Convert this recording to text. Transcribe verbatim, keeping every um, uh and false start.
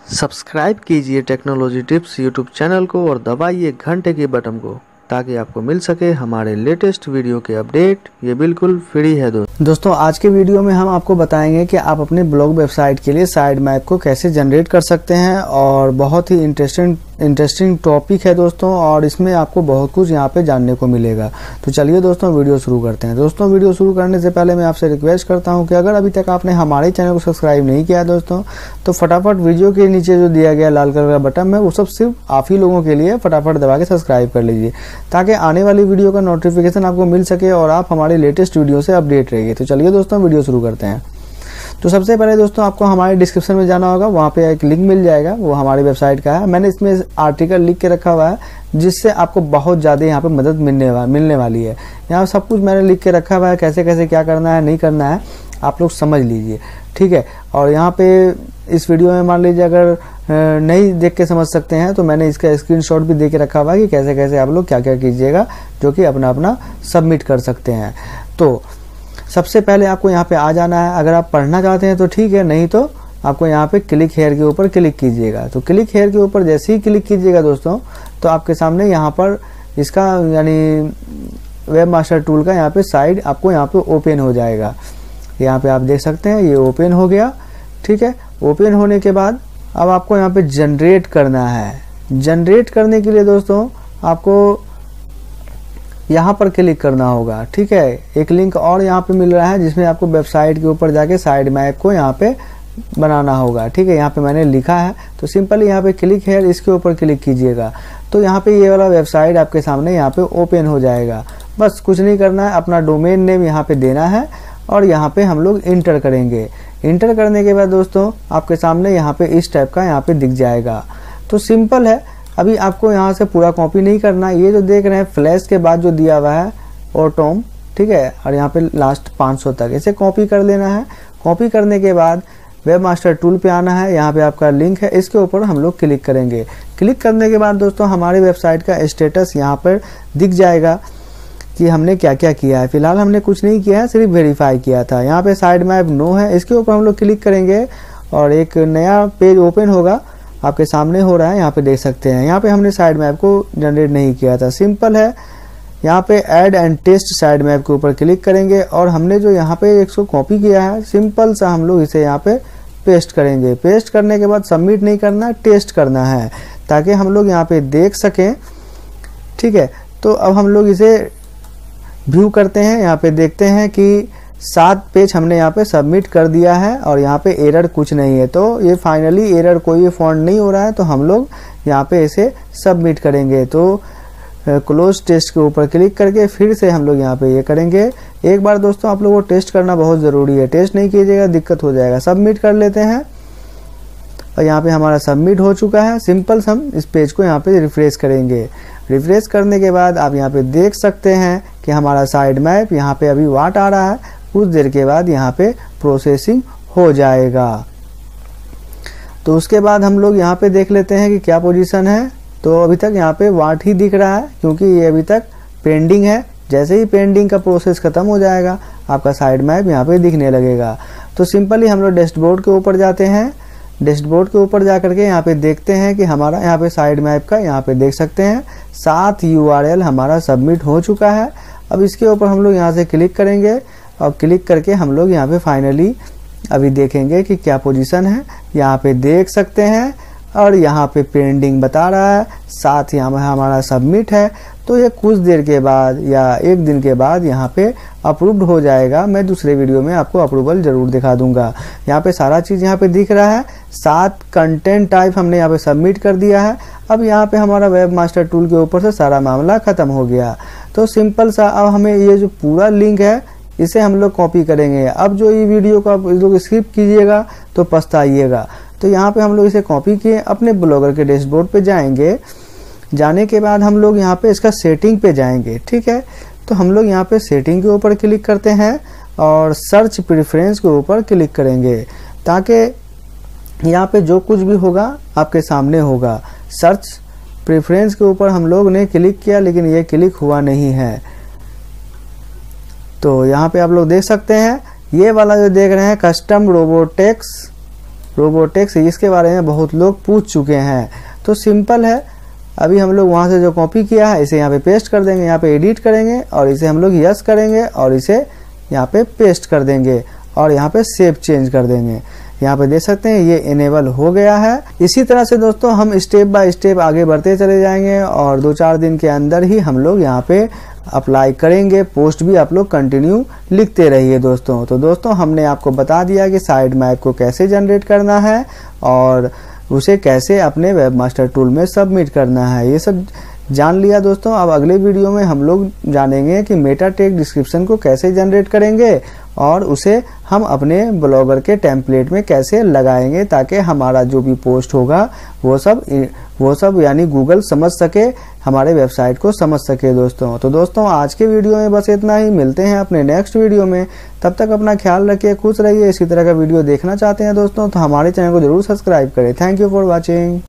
Subscribe कीजिए technology tips YouTube channel को और दबाइए घंटे के बटन को ताकि आपको मिल सके हमारे लेटेस्ट वीडियो के अपडेट। ये बिल्कुल फ्री है दोस्तों दोस्तों आज के वीडियो में हम आपको बताएंगे कि आप अपने ब्लॉग वेबसाइट के लिए साइड मैप को कैसे जनरेट कर सकते हैं और बहुत ही इंटरेस्टिंग इंटरेस्टिंग टॉपिक है दोस्तों, और इसमें आपको बहुत कुछ यहाँ पे जानने को मिलेगा। तो चलिए दोस्तों वीडियो शुरू करते हैं। दोस्तों वीडियो शुरू करने से पहले मैं आपसे रिक्वेस्ट करता हूँ कि अगर अभी तक आपने हमारे चैनल को सब्सक्राइब नहीं किया दोस्तों, तो फटाफट वीडियो के नीचे जो दिया गया लाल कलर का बटन है वो सब सिर्फ आप ही लोगों के लिए फटाफट दबा के सब्सक्राइब कर लीजिए ताकि आने वाली वीडियो का नोटिफिकेशन आपको मिल सके और आप हमारे लेटेस्ट वीडियो से अपडेट रहिए। तो चलिए दोस्तों वीडियो शुरू करते हैं। तो सबसे पहले दोस्तों आपको हमारे डिस्क्रिप्शन में जाना होगा, वहाँ पे एक लिंक मिल जाएगा, वो हमारी वेबसाइट का है। मैंने इसमें आर्टिकल लिख के रखा हुआ है जिससे आपको बहुत ज़्यादा यहाँ पे मदद मिलने वा, मिलने वाली है। यहाँ सब कुछ मैंने लिख के रखा हुआ है, कैसे कैसे क्या करना है नहीं करना है आप लोग समझ लीजिए, ठीक है। और यहाँ पे इस वीडियो में मान लीजिए अगर नहीं देख के समझ सकते हैं तो मैंने इसका स्क्रीनशॉट भी दे के रखा हुआ है कि कैसे कैसे आप लोग क्या क्या कीजिएगा, जो कि अपना अपना सबमिट कर सकते हैं। तो सबसे पहले आपको यहाँ पे आ जाना है। अगर आप पढ़ना चाहते हैं तो ठीक है, नहीं तो आपको यहाँ पे क्लिक हेयर के ऊपर क्लिक कीजिएगा। तो क्लिक हेयर के ऊपर जैसे ही क्लिक कीजिएगा दोस्तों, तो आपके सामने यहाँ पर इसका यानी वेब मास्टर टूल का यहाँ पे साइड आपको यहाँ पे ओपन हो जाएगा। यहाँ पे आप देख सकते हैं ये ओपन हो गया, ठीक है। ओपन होने के बाद अब आपको यहाँ पे जनरेट करना है। जनरेट करने के लिए दोस्तों आपको यहाँ पर क्लिक करना होगा, ठीक है। एक लिंक और यहाँ पे मिल रहा है जिसमें आपको वेबसाइट के ऊपर जाके साइड मैप को यहाँ पे बनाना होगा, ठीक है। यहाँ पे मैंने लिखा है, तो सिंपली यहाँ पे क्लिक है, इसके ऊपर क्लिक कीजिएगा तो यहाँ पे ये वाला वेबसाइट आपके सामने यहाँ पे ओपन हो जाएगा। बस कुछ नहीं करना है, अपना डोमेन नेम यहाँ पे देना है और यहाँ पे हम लोग इंटर करेंगे। इंटर करने के बाद दोस्तों आपके सामने यहाँ पे इस टाइप का यहाँ पे दिख जाएगा। तो सिंपल है, अभी आपको यहाँ से पूरा कॉपी नहीं करना। ये जो देख रहे हैं फ्लैश के बाद जो दिया हुआ है ऑटोम, ठीक है, और यहाँ पे लास्ट पाँच सौ तक इसे कॉपी कर लेना है। कॉपी करने के बाद वेब मास्टर टूल पे आना है, यहाँ पे आपका लिंक है, इसके ऊपर हम लोग क्लिक करेंगे। क्लिक करने के बाद दोस्तों हमारी वेबसाइट का स्टेटस यहाँ पर दिख जाएगा कि हमने क्या क्या किया है। फिलहाल हमने कुछ नहीं किया है, सिर्फ वेरीफाई किया था। यहाँ पे साइड मैप नो है, इसके ऊपर हम लोग क्लिक करेंगे और एक नया पेज ओपन होगा, आपके सामने हो रहा है, यहाँ पे देख सकते हैं। यहाँ पे हमने साइड मैप को जनरेट नहीं किया था, सिंपल है। यहाँ पे add and test sitemap के ऊपर क्लिक करेंगे और हमने जो यहाँ पे एक सौ कॉपी किया है, सिंपल सा हम लोग इसे यहाँ पे पेस्ट करेंगे। पेस्ट करने के बाद सबमिट नहीं करना, टेस्ट करना है ताकि हम लोग यहाँ पे देख सकें, ठीक है। तो अब हम लोग इसे व्यू करते हैं, यहाँ पे देखते हैं कि सात पेज हमने यहाँ पे सबमिट कर दिया है और यहाँ पे एरर कुछ नहीं है। तो ये फाइनली एरर कोई फॉन्ट नहीं हो रहा है, तो हम लोग यहाँ पे इसे सबमिट करेंगे। तो क्लोज टेस्ट के ऊपर क्लिक करके फिर से हम लोग यहाँ पे ये करेंगे। एक बार दोस्तों आप लोगों को टेस्ट करना बहुत ज़रूरी है, टेस्ट नहीं कीजिएगा दिक्कत हो जाएगा। सबमिट कर लेते हैं और यहाँ पे हमारा सबमिट हो चुका है। सिंपल हम इस पेज को यहाँ पे रिफ्रेश करेंगे। रिफ्रेश करने के बाद आप यहाँ पे देख सकते हैं कि हमारा साइड मैप यहाँ पे अभी वाट आ रहा है, कुछ देर के बाद यहाँ पे प्रोसेसिंग हो जाएगा। तो उसके बाद हम लोग यहाँ पे देख लेते हैं कि क्या पोजीशन है। तो अभी तक यहाँ पे वाट ही दिख रहा है क्योंकि ये अभी तक पेंडिंग है। जैसे ही पेंडिंग का प्रोसेस खत्म हो जाएगा आपका साइड मैप यहाँ पे दिखने लगेगा। तो सिंपली हम लोग डैशबोर्ड के ऊपर जाते हैं। डैशबोर्ड के ऊपर जा करके यहाँ पे देखते हैं कि हमारा यहाँ पे साइड मैप का यहाँ पे देख सकते हैं सात यू आर एल हमारा सबमिट हो चुका है। अब इसके ऊपर हम लोग यहाँ से क्लिक करेंगे और क्लिक करके हम लोग यहाँ पे फाइनली अभी देखेंगे कि क्या पोजीशन है। यहाँ पे देख सकते हैं और यहाँ पे पेंडिंग बता रहा है, साथ ही हमारा सबमिट है। तो ये कुछ देर के बाद या एक दिन के बाद यहाँ पे अप्रूव्ड हो जाएगा। मैं दूसरे वीडियो में आपको अप्रूवल जरूर दिखा दूंगा। यहाँ पे सारा चीज़ यहाँ पे दिख रहा है। सात कंटेंट टाइप हमने यहाँ पे सबमिट कर दिया है। अब यहाँ पे हमारा वेब मास्टर टूल के ऊपर से सारा मामला ख़त्म हो गया। तो सिंपल सा अब हमें ये जो पूरा लिंक है इसे हम लोग कॉपी करेंगे। अब जो ये वीडियो को आप लोग स्किप कीजिएगा तो पछताइएगा। तो यहाँ पे हम लोग इसे कॉपी किए, अपने ब्लॉगर के डैशबोर्ड पे जाएंगे। जाने के बाद हम लोग यहाँ पे इसका सेटिंग पे जाएंगे, ठीक है। तो हम लोग यहाँ पे सेटिंग के ऊपर क्लिक करते हैं और सर्च प्रेफरेंस के ऊपर क्लिक करेंगे ताकि यहाँ पे जो कुछ भी होगा आपके सामने होगा। सर्च प्रेफरेंस के ऊपर हम लोग ने क्लिक किया लेकिन ये क्लिक हुआ नहीं है। तो यहाँ पे आप लोग देख सकते हैं ये वाला जो देख रहे हैं कस्टम रोबोटेक्स रोबोटेक्स, इसके बारे में बहुत लोग पूछ चुके हैं। तो सिंपल है, अभी हम लोग वहाँ से जो कॉपी किया है इसे यहाँ पे पेस्ट कर देंगे, यहाँ पे एडिट करेंगे और इसे हम लोग यस करेंगे और इसे यहाँ पे पेस्ट कर देंगे और यहाँ पे सेव चेंज कर देंगे। यहाँ पे देख सकते हैं ये इनेबल हो गया है। इसी तरह से दोस्तों हम स्टेप बाय स्टेप आगे बढ़ते चले जाएंगे और दो चार दिन के अंदर ही हम लोग यहाँ पे अप्लाई करेंगे। पोस्ट भी आप लोग कंटिन्यू लिखते रहिए दोस्तों। तो दोस्तों हमने आपको बता दिया कि साइड मैप को कैसे जनरेट करना है और उसे कैसे अपने वेबमास्टर टूल में सबमिट करना है, ये सब जान लिया दोस्तों। अब अगले वीडियो में हम लोग जानेंगे कि मेटा टैग डिस्क्रिप्शन को कैसे जनरेट करेंगे और उसे हम अपने ब्लॉगर के टेम्पलेट में कैसे लगाएंगे ताकि हमारा जो भी पोस्ट होगा वो सब वो सब यानी गूगल समझ सके, हमारे वेबसाइट को समझ सके दोस्तों। तो दोस्तों आज के वीडियो में बस इतना ही, मिलते हैं अपने नेक्स्ट वीडियो में। तब तक अपना ख्याल रखिए, खुश रहिए। इसी तरह का वीडियो देखना चाहते हैं दोस्तों तो हमारे चैनल को जरूर सब्सक्राइब करें। Thank you for watching.